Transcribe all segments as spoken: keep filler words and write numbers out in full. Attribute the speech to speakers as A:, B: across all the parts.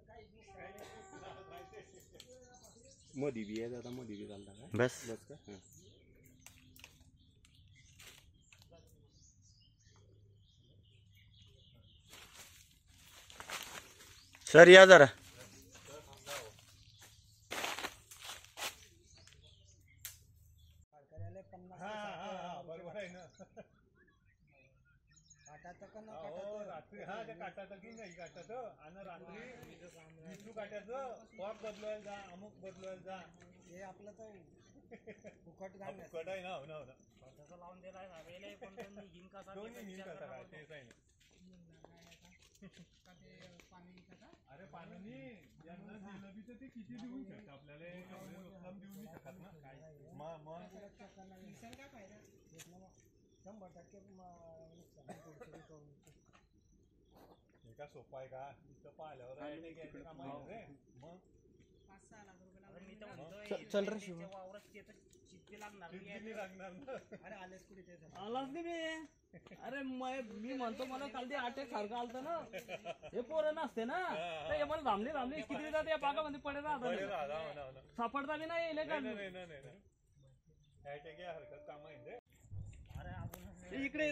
A: मोदी भी आहे दादा, मोदी भी चालता का?
B: बस
A: बस का? हां.
B: सर या जरा.
C: रात्री हा ते काटाचं की नाही काटाचं आणि रात्री विष्णू काट्याचं पॉट बदलवायला जा, अमुक बदलवायला जा. हे आपलं तर फुकट घाल फुकट आहे ना. हो ना, हो ना. त्याचं लावून दिलाय हवेला पण त्यांनी हिन कसा दोन्ही हिन कसा काय तेच आहे ना. अरे पाणी यांना दिलं बी तर ते किती देऊ शकतं आपल्याला, एवढे नुकसान देऊ नाही शकत ना. मग मग काय फायदा, शंभर टक्के का सोपं आहे का इथं पाहिल्यावर मग
B: चल रे शिव.
D: आलाच नाही मी. अरे मी म्हणतो मला काल ते अटॅक सारखं आलतं ना, हे पोरं नसते ना ते मला थांबले थांबले किती जाते या बागामध्ये पडे राहतात, सापडता बी नाही हरकत काम आहे. इकडे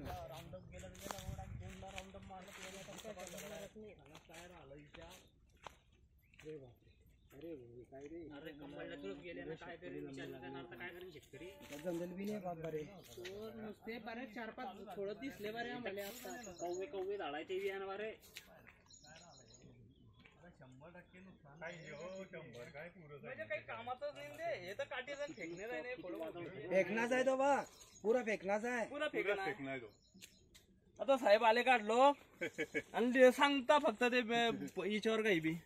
D: नुसते बरे चार पाच थोडं दिसले बरे आम्हाला आता कव्वे कव्वे झाडाय ते बियाणं बरे. शंभर टक्के नुकसान म्हणजे काही कामातच नाही ते. हे तर काठी जण फेकणे नाही,
E: फेकनाच आहे तो बा, पुरा फेकनाच आहे,
D: पुरा फेकना. आता साहेब आले काढलो आणि सांगता फक्त ते हिच्यावर काही बी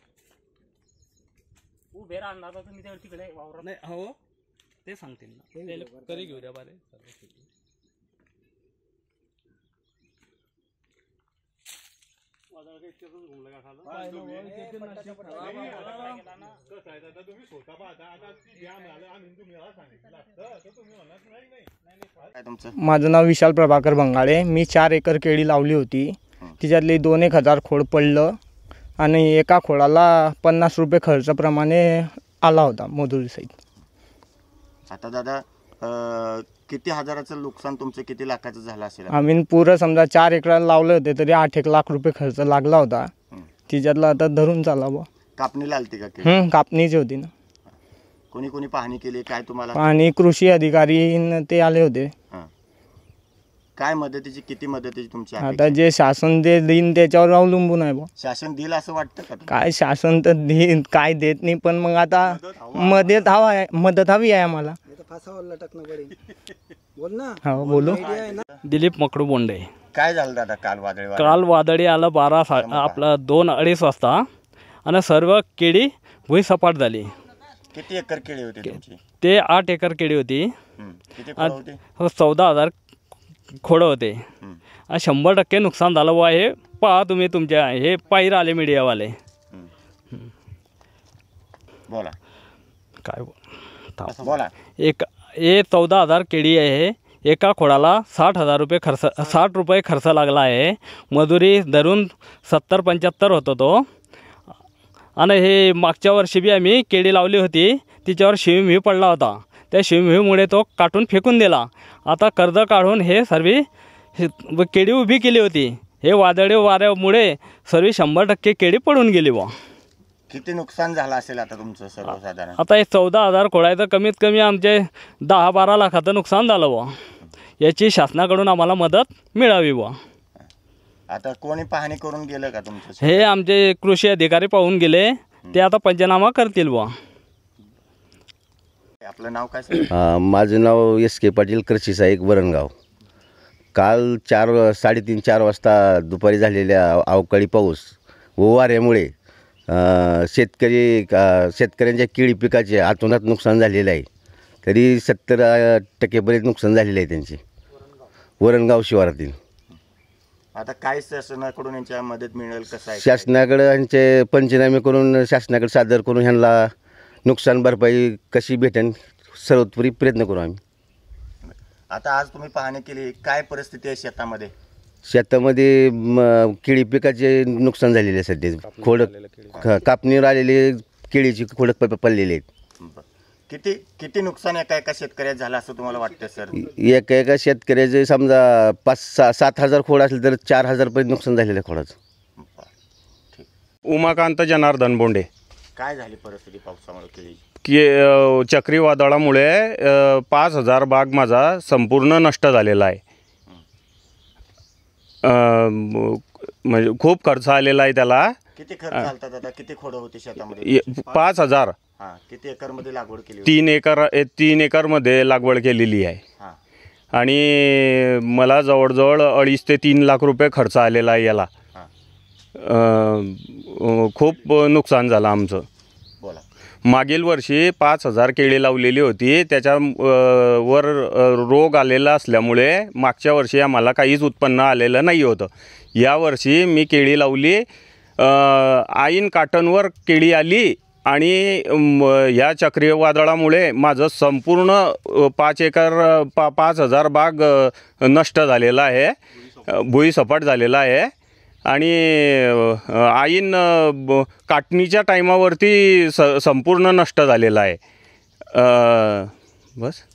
D: उभे राहणार तुम्ही त्यावर तिकडे वावर नाही. हो ते सांगतील ना, तरी घेऊ द्या बारे.
E: माझं नाव विशाल प्रभाकर बंगाळे. मी चार एकर केळी लावली होती, तिच्यातली दोन एक हजार खोड पडलं आणि एका खोडाला पन्नास रुपये खर्चाप्रमाणे आला होता मजुरी सहित.
B: आता दादा किती हजाराचं नुकसान तुमचं किती लाखाचं झालं असेल?
E: आम्ही पुरं समजा चार एकराला लावले होते तरी आठ एक लाख रुपये खर्च लागला होता. तिच्यातला आता धरून चाला बा.
B: कापणीला आलती का?
E: हम्म कापणीची होती ना.
B: कोणी कोणी पाहणी केली काय तुम्हाला?
E: पाहणी कृषी अधिकारी ते आले होते.
B: काय मदतीची किती मदतीची तुमची?
E: आता जे शासन दे देईन त्याच्यावर अवलंबून आहे बा.
B: शासन देईल असं वाटतं का?
E: काय शासन तर देईन काय देत नाही, पण मग आता मदत हवा आहे, मदत हवी आहे आम्हाला.
D: बोल ना.
E: हो बोलू.
D: दिलीप मकडू बोंडे.
B: काय झालं दादा काल वादळी?
D: काल वादळी आलं बारा आपला दोन अडीच वाजता आणि सर्व केळी भुईसपाट झाली.
B: किती एकर केळी होती तुमची?
D: ते आठ एकर केळी होती.
B: किती खोड होते?
D: हो चौदा हजार खोडं होते. शंभर टक्के नुकसान झालं व हे पहा तुम्ही तुमच्या हे पाहिर आले मीडियावाले.
B: बोला
D: काय
B: बोला.
D: एक हे चौदा हजार केळी आहे. एका खोडाला साठ हजार रुपये खर्च साठ रुपये खर्च लागला आहे. मजुरी धरून सत्तर पंच्याहत्तर होतो तो. आणि हे मागच्या वर्षी बी आम्ही केळी लावली होती, तिच्यावर शिवमिव पडला होता. त्या शिवमिवमुळे तो काटून फेकून दिला. आता कर्ज काढून हे सर्व केळी उभी केली होती. हे वादळी वाऱ्यामुळे सर्व शंभर टक्के केळी पडून गेली बा.
B: किती नुकसान झालं असेल आता तुमचं सर्वसाधारण?
D: आता हे चौदा हजार खोडायचं कमीत कमी आमचे दहा बारा लाखाचं नुकसान झालं बा. याची शासनाकडून आम्हाला मदत मिळावी बा.
B: आता कोणी पाहणी करून गेलं का तुमचं?
D: हे आमचे कृषी अधिकारी पाहून गेले, ते आता पंचनामा करतील बा.
B: आपलं नाव काय?
F: माझं नाव एस के पाटील, कृषी सहाय्यक वरणगाव. काल चार साडेतीन चार वाजता दुपारी झालेल्या अवकाळी पाऊस व वाऱ्यामुळे शेतकरी शेतकऱ्यांच्या केळी पिकाचे अतोनात नुकसान झालेलं आहे. तरी सत्तर टक्केपर्यंत नुकसान झालेलं आहे त्यांचे वरणगाव शिवारातील.
B: आता काय शासनाकडून यांच्या मदत मिळेल कसं आहे?
F: शासनाकडे यांचे पंचनामे करून शासनाकडे सादर करून ह्यांना नुकसान भरपाई कशी भेटेल सर्वोत्तरी प्रयत्न करू आम्ही.
B: आता आज तुम्ही पाहणी केली, काय परिस्थिती आहे शेतामध्ये?
F: शेतामध्ये म, केळी पिकाचे नुकसान झालेले आहे सध्या. खोड क- कापणीवर आलेले केळीची खोड प पडलेले आहेत.
B: बरं. किती किती नुकसान एका एका शेतकऱ्याचं झालं असं तुम्हाला वाटतं सर?
F: एका एका शेतकऱ्याचे समजा पाच सहा सात हजार खोड असले तर चार हजारपर्यंत नुकसान झालेलं आहे खोडाचं.
A: उमाकांत जनार्दन बोंडे.
B: काय झाली परिस्थिती पावसामुळे केळी?
A: की अ, चक्रीवादळामुळे अ, पाच हजार बाग माझा संपूर्ण नष्ट झालेला आहे. अ, म- म्हणजे खूप खर्च आलेला आहे त्याला.
B: किती खर्च झालता दादा? किती खोडं होती शेतामध्ये?
A: ये- पाच हजार
B: हा, किती एकर मध्ये लागवड केली होती?
A: तीन एकर ए- तीन एकरमध्ये लागवड केलेली आहे.
B: हा,
A: आणि मला जवळजवळ अडीच ते तीन लाख रुपये खर्च आलेला आहे याला.
B: हा,
A: अ, खूप नुकसान झालं आमचं.
B: बोला.
A: मागील वर्षी पाच हजार केळी लावलेली होती. त्याच्या अ, वर अ, रोग आलेला असल्यामुळे मागच्या वर्षी आम्हाला काहीच उत्पन्न आलेलं नाही होतं. यावर्षी मी केळी लावली, अ, आईन काटनवर केळी आली आणि म, ह्या चक्रीवादळामुळे माझं संपूर्ण अ, पाच एकर अ, पा पाच हजार बाग अ, नष्ट झालेला आहे, अ, भुईसपाट झालेला आहे. आणि अ, आईन अ, ब- काटणीच्या टायमावरती स संपूर्ण नष्ट झालेला आहे. अ, बस.